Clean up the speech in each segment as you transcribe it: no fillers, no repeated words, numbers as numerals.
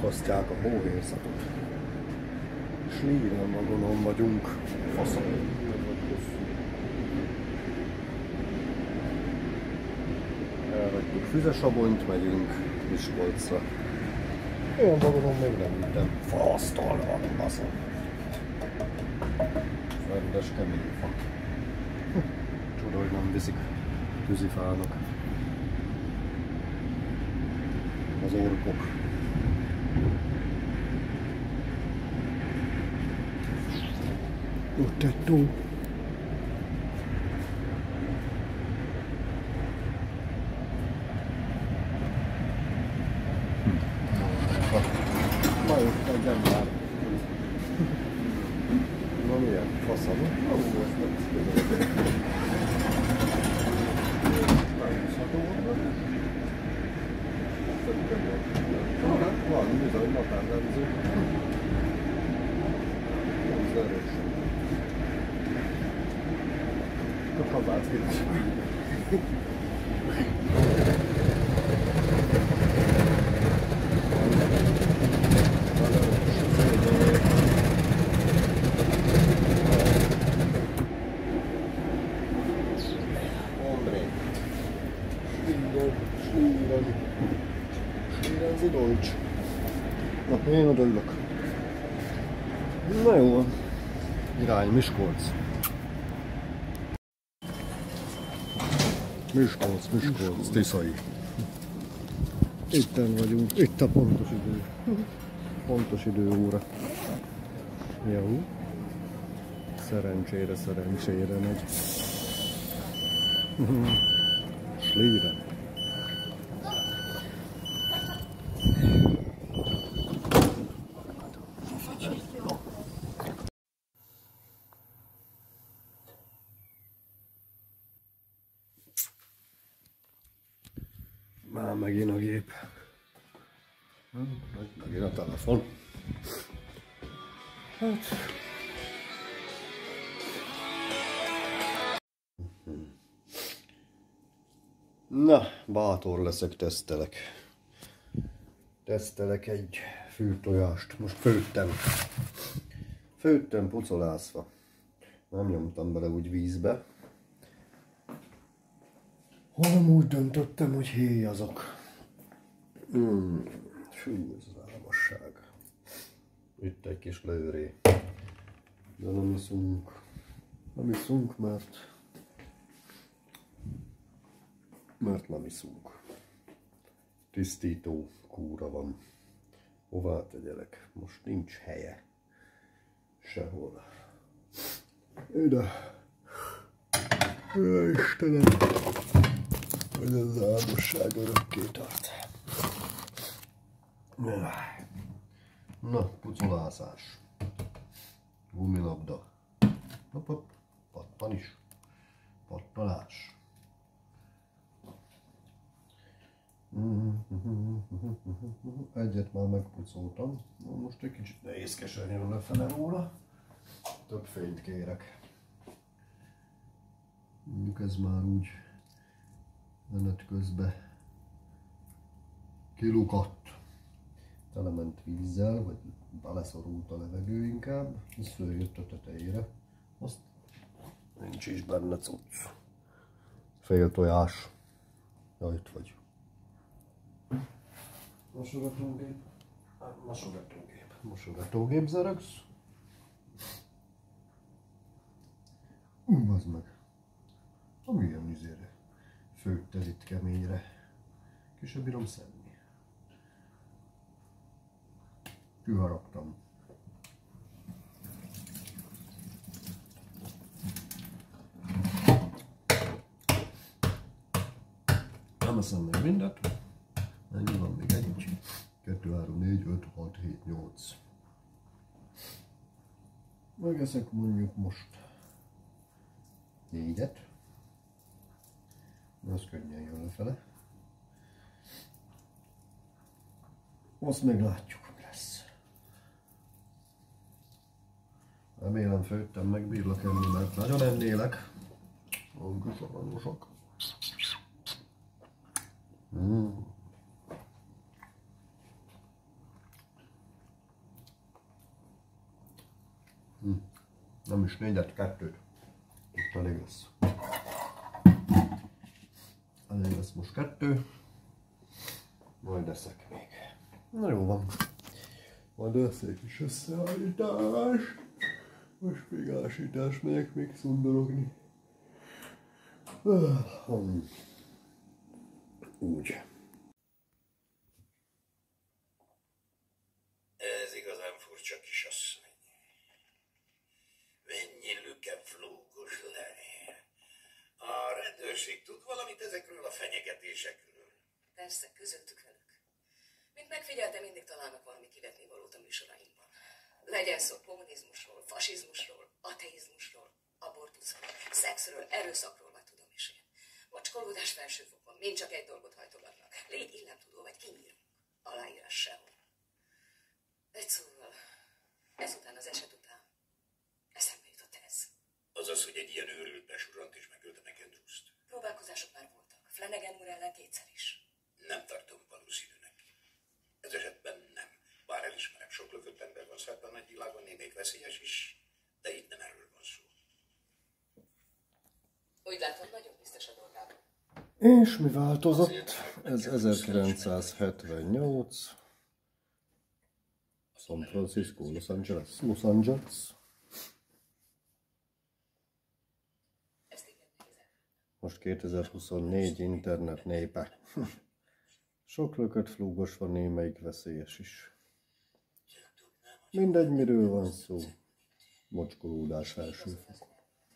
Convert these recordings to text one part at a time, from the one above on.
akasztják a hóhérzatot. Slíren vagonon vagyunk. Faszom. Elhagytuk Füzesabonyt, megyünk Miskolcra. Olyan vagonon még nem ültem. Faasztal van, baszom. Rendes kemény fa. Csoda, hogy nem viszik tűzifának. Az orkok. Ott egy tó. Na jó, egy ember. Na milyen faszom? Na jó, ezt nem húzható van. Van bizony napárrendező. Ez erős. A kabát kérdés. Slírenzi Deutsch. Na, én oda ülök. Na jó van. Irány Miskolc. Miskolc, Tiszai. Itten vagyunk, itt a pontos idő. Pontos időóra. Jó. Szerencsére megy. Slíren. Már megint a gép. Megint a telefon. Hát. Na, bátor leszek, tesztelek. Tesztelek egy fűtojást. Most főttem. Főttem pucolászva. Nem nyomtam bele úgy vízbe. Hanem úgy döntöttem, hogy héjazok. Fű, ez az álmosság. Itt egy kis lőré. De nem iszunk. Nem iszunk, mert nem iszunk. Tisztító kúra van. Hová tegyelek? Most nincs helye. Sehol. Ide. Jaj, Istenem! Hogy ez az álmosság örökké tart. Na, pucolászás. Gumilabda. Hopp, pattan is. Pattanás. Egyet már megpucoltam. Most egy kicsit nehézkesen jön lefele róla. Több fényt kérek. Mondjuk ez már úgy menet közben kilukadt. Telement vízzel, vagy beleszorult a levegő inkább. Ez följött a tetejére. Azt nincs is benne cucc. Fél tojás. Ja, itt vagy. Mosogatógép. Mosogatógép zörögsz. Bazd meg. Amilyen izére főtt ez itt keményre. Ki sem bírom szedni. Kiharaptam. Nem eszem meg mindet. Ennyi van még egy. 2, 3, 4, 5, 6, 7, 8. Megeszek mondjuk most 4-et. Az könnyen jön lefele. Azt még látjuk, mi lesz. Remélem főttem, megbírlak enni, mert nagyon ennélek. Sok. Nem is 4-et, 2-t. Itt elég lesz. Elég lesz most 2. Majd eszek még. Na jó van. Majd eszek is összeállítás. Most még ásítás megyek még szundorogni. Úgy. Ez igazán furcsa kisasszony. Mennyi lükeflógos levél. A rendőrség tud valamit ezekről a fenyegetésekről? Persze, közöttük önök. Mint megfigyeltem, mindig találnak valami kivetni valót a műsoraimban. Legyen szó kommunizmusról, fasizmusról, ateizmusról, abortuszról, szexről, erőszakról, vagy tudom is én. Vacskolódás felsőfokon, mind csak egy dolgot hajtogatnak. Légy illemtudó, vagy kinyírunk. Aláírás sehol. Egy szóval, ezután az eset után eszembe jutott ez. Azaz, hogy egy ilyen őrült besurrant és megölte McAndrews-t. Próbálkozások már voltak. Flanagan úr ellen 2-szer is. Nem tartom valószínűnek. Ez esetben nem. Bár elismerem, sok lökött ember van szerte a nagyvilágon, még veszélyes is, de itt nem erről van szó. Úgy látom, nagyon biztos a dolgában. És mi változott? Ez 1978. San Francisco, Los Angeles. Most 2024 internet népe. Sok lökött flúgos van, némelyik veszélyes is. Mindegy, miről van szó. Mocskolódás felsőfokon.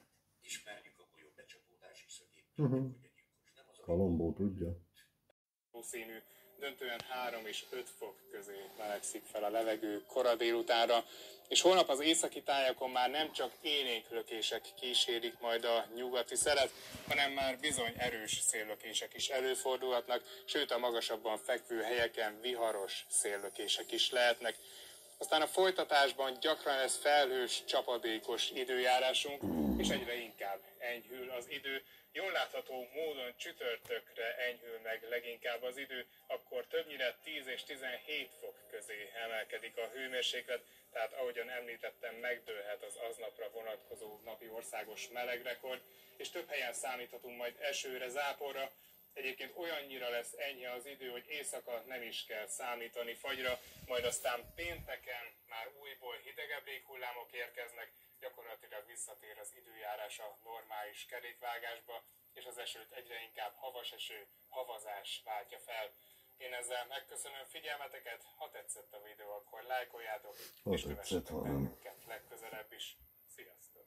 Kalombó tudja. Színű, döntően 3 és 5 fok közé melegszik fel a levegő kora délutánra, és holnap az északi tájakon már nem csak élénklökések kísérik majd a nyugati szelet, hanem már bizony erős széllökések is előfordulhatnak, sőt a magasabban fekvő helyeken viharos széllökések is lehetnek. Aztán a folytatásban gyakran lesz felhős, csapadékos időjárásunk, és egyre inkább enyhül az idő. Jól látható módon csütörtökre enyhül meg leginkább az idő, akkor többnyire 10 és 17 fok közé emelkedik a hőmérséklet, tehát ahogyan említettem, megdőlhet az aznapra vonatkozó napi országos melegrekord, és több helyen számíthatunk majd esőre, záporra. Egyébként olyannyira lesz enyhe az idő, hogy éjszaka nem is kell számítani fagyra, majd aztán pénteken már újból hidegebb léghullámok érkeznek, gyakorlatilag visszatér az időjárás a normális kerékvágásba, és az esőt egyre inkább havas eső, havazás váltja fel. Én ezzel megköszönöm figyelmeteket, ha tetszett a videó, akkor lájkoljátok, és kövessetek bennünket legközelebb is. Sziasztok!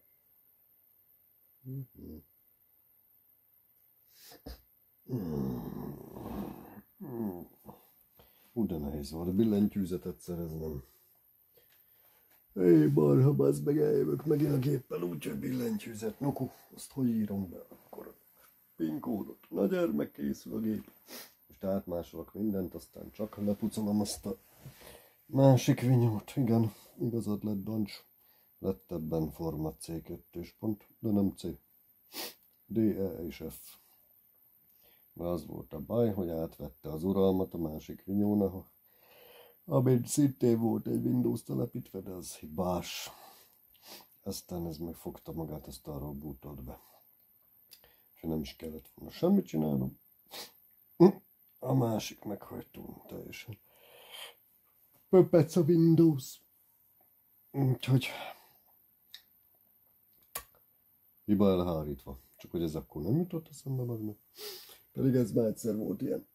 De nehéz volt a billentyűzetet szereznem. Hé, marha, bazd meg, eljövök megint a géppel, úgyhogy billentyűzet. Noku, azt hogy írom be akkor a PIN kódot? Na gyermek, készül a gép. Most átmásolok mindent, aztán csak lepucolom azt a másik vinyót. Igen, igazad lett, Dancs. Lett ebben forma C2-s pont, de nem C. D, E és F. Mert az volt a baj, hogy átvette az uralmat a másik vinyóna, amint szintén volt egy Windows telepítve, de az hibás. Aztán ez megfogta magát, azt arról bútolt be. És nem is kellett volna semmit csinálnom. A másik meghajtó teljesen. Pöpec a Windows. Úgyhogy hiba elhárítva. Csak hogy ez akkor nem jutott eszembe magnak. Pedig ez már egyszer volt ilyen.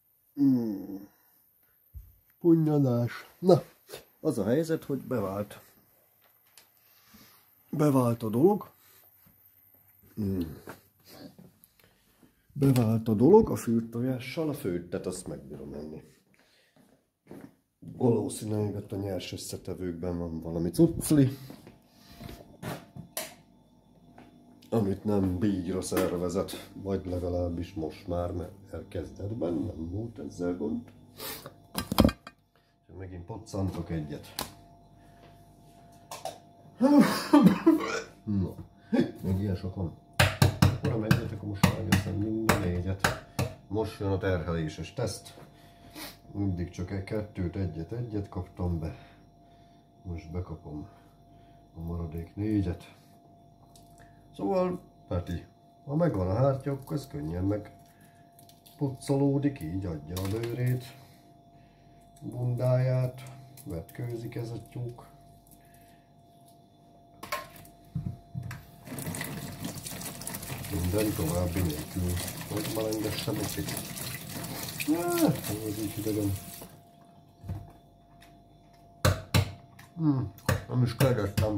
Punyadás. Na, az a helyzet, hogy bevált. Bevált a dolog. Bevált a dolog a fűrt tojással, a főttet azt megbírom enni. Valószínűleg ott a nyers összetevőkben van valami cucli, amit nem bígyra szervezet, vagy legalábbis most már, mert elkezdetben nem volt ezzel gond. Megint poccantok egyet. No, még ilyen sokan. Ura, megyetek a mosványozom minden 4-et. Most jön a terheléses teszt. Mindig csak 2-t, egyet kaptam be. Most bekapom a maradék 4-et. Szóval, Peti, ha megvan a hártya, akkor ez könnyen meg pucolódik, így adja a bőrét, bundáját, vetkőzik ez a tyúk. Minden további nélkül, hogy melengessem egy kicsit. Ez így idegen. Nem is kérdeztem,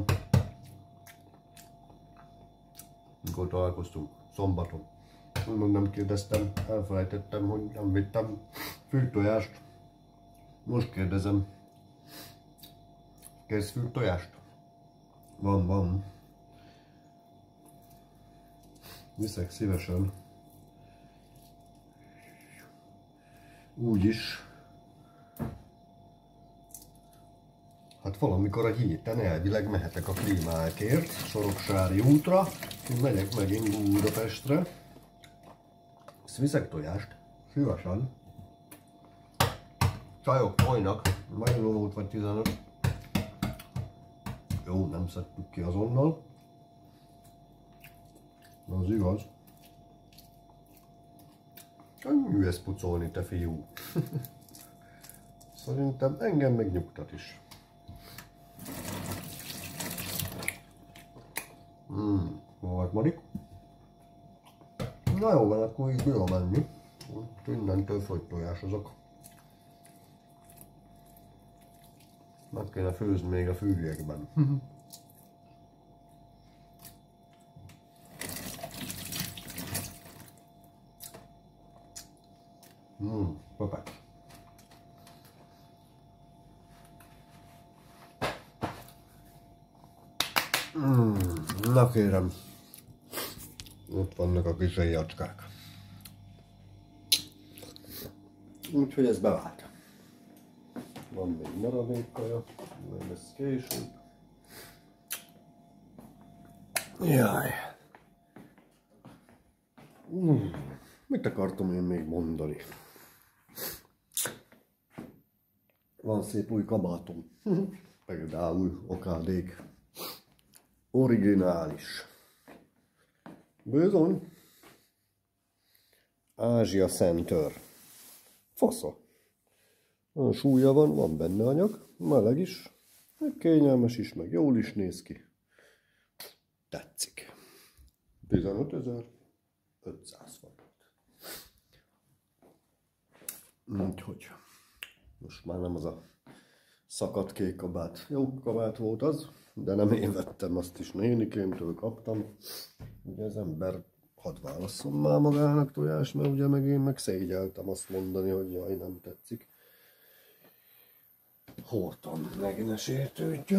mikor találkoztunk, szombaton. Úgymond nem kérdeztem, elfelejtettem, hogy nem vittem fűtojást. Most kérdezem. Kérsz fűtojást? Van. Viszek szívesen. Úgyis. Hát valamikor a héten elvileg mehetek a klímákért, Soroksári útra. Én megyek megint Budapestre. Ezt viszek tojást, szívesen. Csajok folynak, majd volt vagy 15. Jó, nem szedtük ki azonnal. Az igaz. Könnyű ezt pucolni, te fiú. Szerintem engem megnyugtat is. Volt Marik. Na jó van, akkor így bőle menni. Innentől folytojásozok. Meg kéne főzni még a fűjekben. Papák. Na kérem, ott vannak a kis éjjacskák. Úgyhogy ez bevált. Van még maradékkaja, majd lesz később. Jaj. Mit akartam én még mondani? Van szép új kabátom. Például okádék. Originális. Bizony. Ázsia Center. Fasza. Olyan súlya van benne anyag, meleg is, kényelmes is, meg jól is néz ki. Tetszik. 15.500 forint. Úgyhogy most már nem az a szakadt kék kabát. Jó kabát volt az, de nem én vettem, azt is nénikémtől kaptam. Ugye az ember hadd válasszon már magának tojás, mert ugye meg én meg szégyeltem azt mondani, hogy jaj, nem tetszik. Holtam meg ne sértődjön.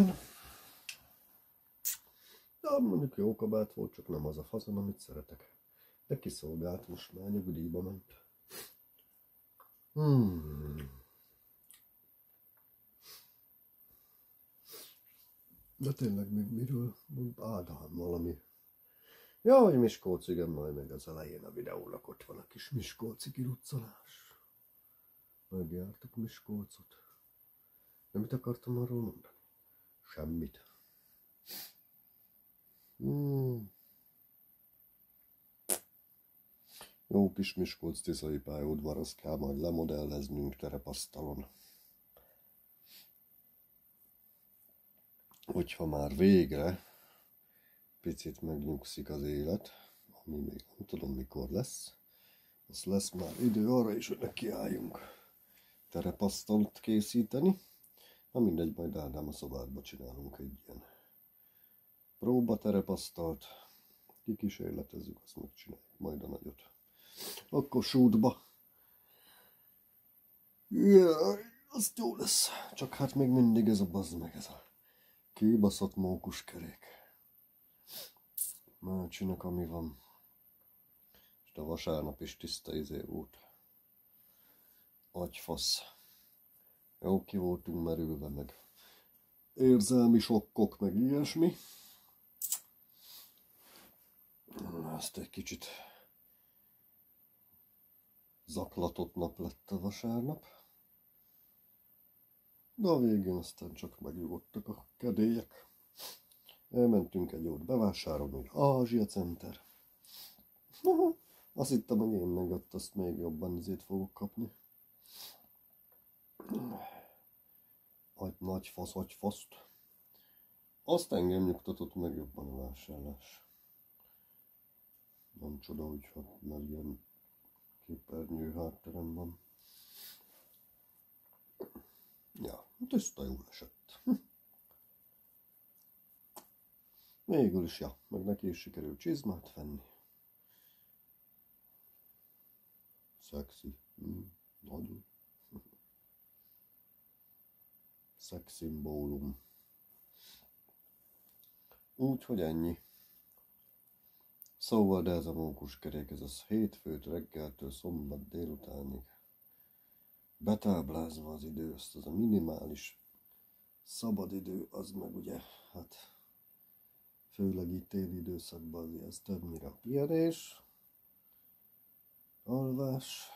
De mondjuk jó kabát volt, csak nem az a faszom, amit szeretek. De kiszolgált, most már nyugdíjba ment. De tényleg még miről mond Ádám valami. Ja, hogy Miskolc, igen, majd meg az elején a videónak ott van a kis miskolci kiruccanás. Megjártuk Miskolcot. De mit akartam arról mondani? Semmit. Jó kis Miskolc-Tiszai pályaudvar, azt kell majd lemodelleznünk terepasztalon. Hogyha már végre picit megnyugszik az élet, ami még nem tudom mikor lesz, az lesz már idő arra is, hogy nekiálljunk terepasztalt készíteni. Na mindegy, majd Ádám a szobádba csinálunk egy ilyen próbaterepasztalt, kikísérletezzük, azt megcsináljuk majd a nagyot. Akkor sútba. Jaj, az jó lesz. Csak hát még mindig ez a bazd meg, ez a kibaszott mókuskerék. Már csinak, ami van. És a vasárnap is tiszta izé volt. Agyfasz. Jó, ki voltunk merülve, meg érzelmi sokkok, meg ilyesmi. Ezt egy kicsit zaklatott nap lett a vasárnap. De a végén aztán csak megnyugodtak a kedélyek. Elmentünk egy jót bevásárolni, Ázsia Center. Azt hittem, hogy én meg ott azt még jobban izét fogok kapni. Nagy fasz, vagy faszt. Azt engem nyugtatott meg jobban a vásárlás. Nem csoda, hogy mert ilyen képernyő hátterem van. Ja, tiszta jól esett. Végül is, ja, meg neki is sikerült csizmát venni. Szexi. Nagyon. Szexszimbólum. Úgyhogy ennyi. Szóval, de ez a mókuskerék, ez az hétfőt reggeltől szombat délutánig betáblázva az idő, azt az a minimális szabadidő, az meg ugye, hát főleg itt téli időszakban azért ez többnyire a pihenés, alvás,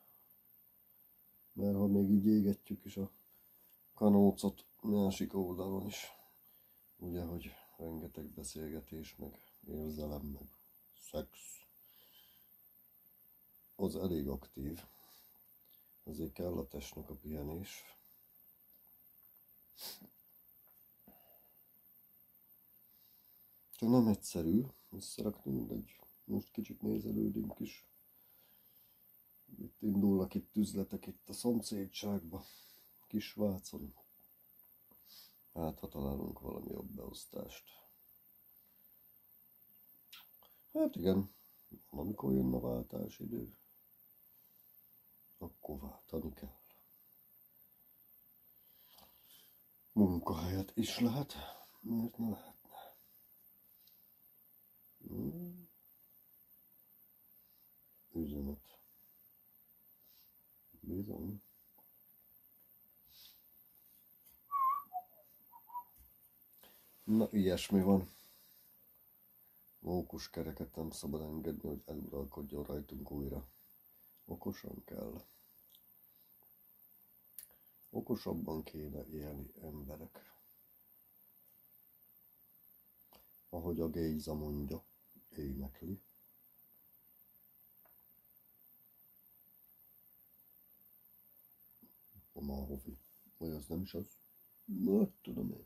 mert ha még így égetjük is a kanócot másik oldalon is, ugye, hogy rengeteg beszélgetés, meg érzelem, meg szex, az elég aktív, azért kell a testnek a pihenés. Csak nem egyszerű összerakni, mindegy, most kicsit nézelődünk is. Itt indulnak itt üzletek itt a szomszédságba, Kisvácon. Hát, ha találunk valami jobb beosztást. Hát igen, amikor jön a váltásidő, akkor váltani kell. Munkahelyet is lehet, miért ne lehetne? Üzenet. Bizony. Na, ilyesmi van. Mókuskereket nem szabad engedni, hogy eluralkodjon rajtunk újra. Okosan kell. Okosabban kéne élni emberek. Ahogy a Géza mondja, énekli. A Máhofi. Vagy az nem is az? Na, tudom én.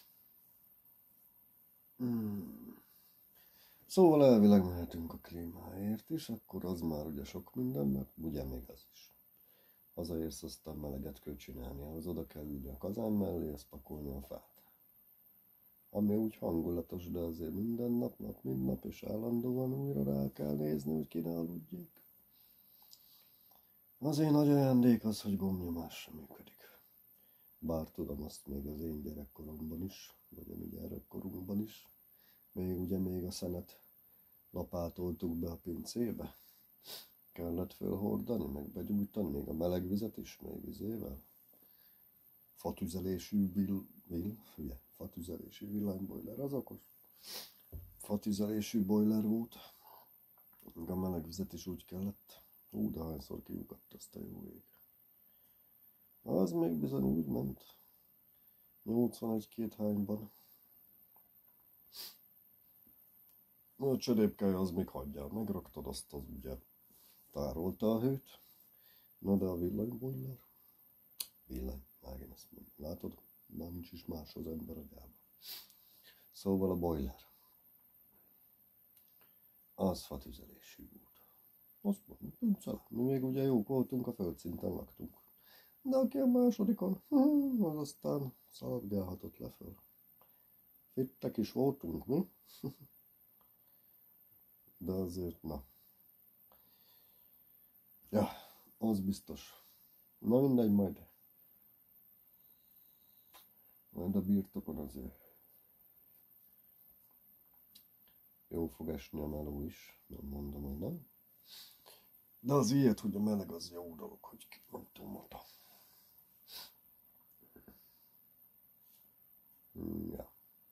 Szóval elvileg mehetünk a klímáért is, akkor az már ugye sok minden, mert ugye még az is. Hazaérsz, aztán meleget kell csinálni, ahhoz oda kell ülni a kazán mellé, azt pakolni a fát. Ami úgy hangulatos, de azért minden nap, mint nap, és állandóan újra rá kell nézni, hogy ki ne aludjék. Azért nagy ajándék az, hogy gombnyomás sem működik. Bár tudom azt még az én gyerekkoromban is, vagy a mi gyerekkorunkban is, még a szenet lapátoltuk be a pincébe. Kellett fölhordani, meg begyújtani, még a meleg vizet is, még vizével. Fatüzelésű fatüzelésű villanyboiler, az okos. Fatüzelésű boiler volt. Még a meleg vizet is úgy kellett. De hányszor kiugadt azt a jó ég. Az még bizony úgy ment. 81-2 hányban. A cserépkája az még hagyjál, megraktad, azt az ugye tárolta a hőt. Na de a villanyboiler? Megint ezt mondom. Látod? Már nincs is más az ember agyában. Szóval a boiler. Az fatüzelésű volt. Azt mondom, pincel. Mi még ugye jók voltunk, a földszinten laktunk. De aki a másodikon, az aztán szaladgálhatott le föl. Fittek is voltunk, mi? De azért, na. Ja, az biztos. Na mindegy, majd a birtokon azért jó fog esni a meló is, nem mondom, hogy nem. De az ilyet, hogy a meleg az jó dolog, hogy nem tudom oda. Ja.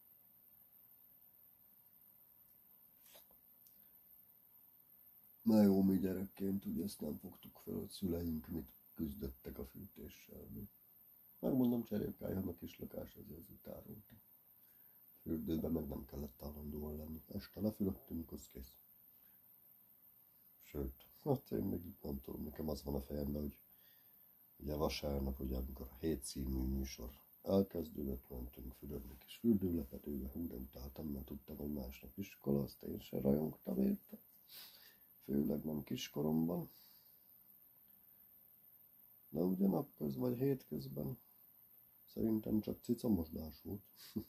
Na jó, mi gyerekként ugye ezt nem fogtuk fel, hogy szüleink mit küzdöttek a fűtéssel. Megmondom, cserépkályhának is lakás, ezért tárolta. Fürdőben meg nem kellett állandóan lenni. Este lefürödtünk, az kész. Sőt, hát én még nem tudom, nekem az van a fejemben, hogy ugye vasárnap, ugye amikor a 7 című műsor elkezdődött, mentünk fürödni kis fürdőlepedőbe, hú, de utáltam, mert tudtam, hogy másnap iskola, azt én sem rajongtam érte. Főleg nem kiskoromban. De ugye napköz vagy hétközben szerintem csak cicamosdás volt.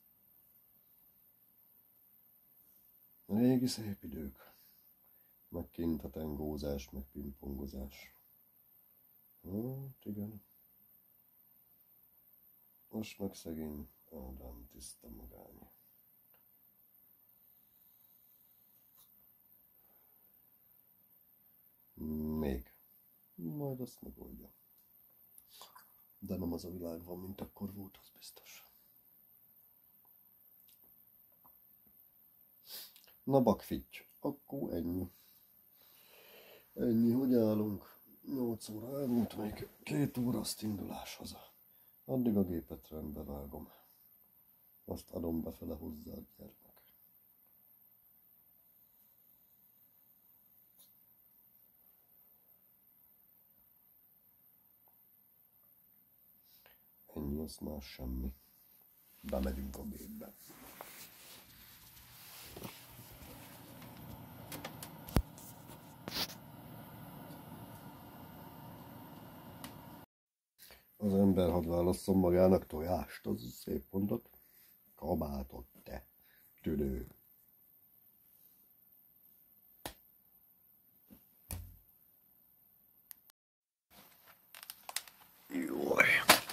Régi szép idők. Meg kint a tengózás, meg pingpongozás. Hát igen. Most meg szegény Ádám tiszta magány. Még. Majd azt megoldja. De nem az a világ van, mint akkor volt, az biztos. Na bakfitty, akkor ennyi. Ennyi, hogy állunk. 8 óra elmúlt, még 2 óra azt indulás haza. Addig a gépet rendbe vágom. Azt adom befele hozzá a gyermek. Ennyi, az más semmi. Bemegyünk a gépbe. Az ember hadd válasszon magának tojást, az szép mondat. Kabátot, te tüdő. Jaj.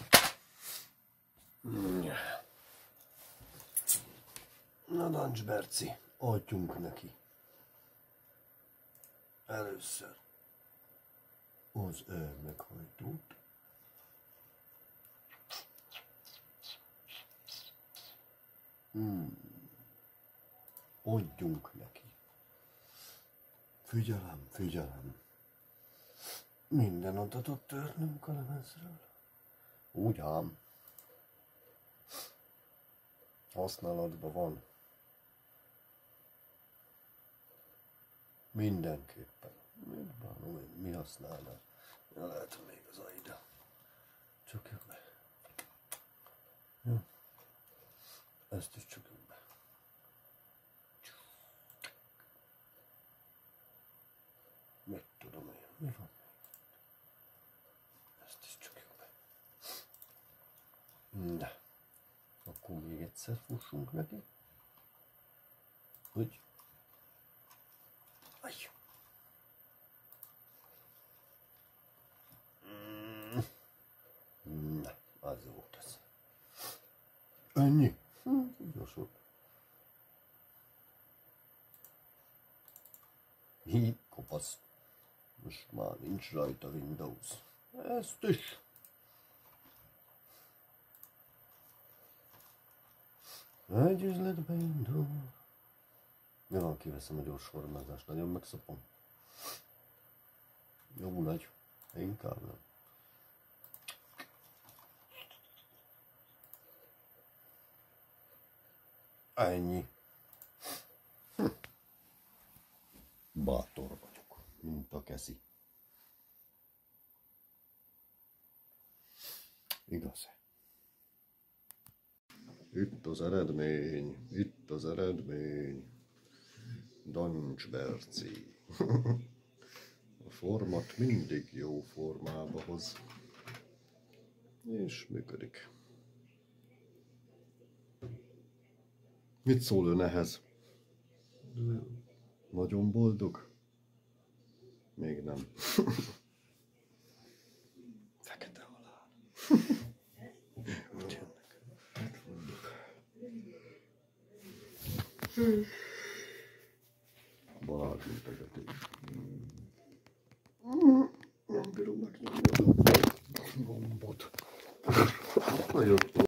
Na, Dancs Berci, adjunk neki. Először az meghajtót. Adjunk neki. Figyelem, figyelem. Minden adatot törnünk a lemezről. Úgy ám. Használatban van. Mindenképpen. Mit bánom én, mi használnál? Ja, lehet még az Aida. Csak jön be. Ja. Ezt is csak jön be. Mit tudom én, mi van? Ezt is csak jön be. De. Akkor még egyszer fussunk neki. Hogy? Aj. Na, az volt ez. Ennyi? Gyorsul. Hí, kopasz. Most már nincs rajta Windows. Ezt is. Egy üzletbe indul. Mi van, kiveszem a gyors formázást, nagyon megszopom. Jó nagy, inkább nem. Ennyi. Bátor vagyok, mint a keszi. Igaz-e? Itt az eredmény, itt az eredmény. Dancs Berci. A format mindig jó formába hoz. És működik. Mit szól ön ehhez? Nagyon boldog? Még nem. Fekete halál. Balázs integetés. Nem bírom megnyomni a gombot. Nagyon